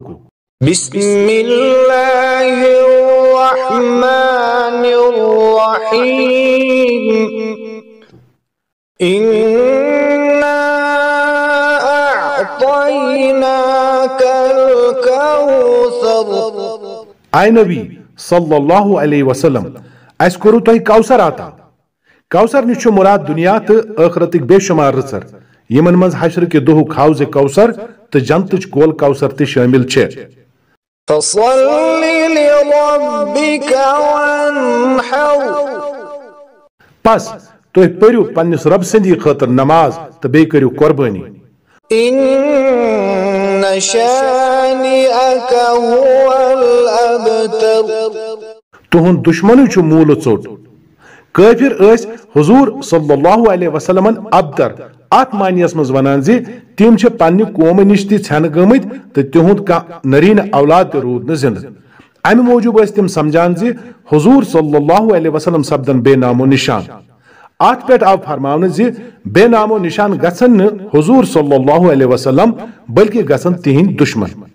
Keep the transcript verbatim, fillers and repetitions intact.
बिस्मिल्लाहिर्रहमानिर्रहीम इन्ना अअतैनाकल कौसर। आय नबी सल्लल्लाहु अलैहि वसल्लम अस कोरु तोह कौसर आता। कौसर निश मुराद दुनिया तो आखिरतिक बेशुमार रचर यमन मज हश्र के दुहु हाउज कौसर तो जन्नतच कोल कौसर ते शामिल छे। फसल्लि लिरब्बिक वन्हर। पस तुह पर्यु पन्निस रब सदी खतर नमाज तो बे करियो कुर्बानी। इन्न शानिअक हुवल अबतर। तुहुन दुश्मनु छु मूल चोट। काफिर अस हुजूर सल्लल्लाहु अलैहि वसल्लमन अबतर अत मानियस मज वनान जे तिम छ पन्नि कौम निश ति छन गमित तो तिहुंद का नरीन औलाद ते रूद न जिंद। अमि मौजूब अस तिम समझान जे हुजूर सल्लल्लाहु अलैहि वसल्लम सब्दन बेनामो निशान। अत पे आव फरमावन जे बेनामो निशान गसन न हुजूर सल्लल्लाहु अलैहि वसल्लम बल्कि गसन तिहिंद दुश्मन।